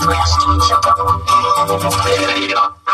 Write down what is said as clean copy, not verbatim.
増やしていきようと。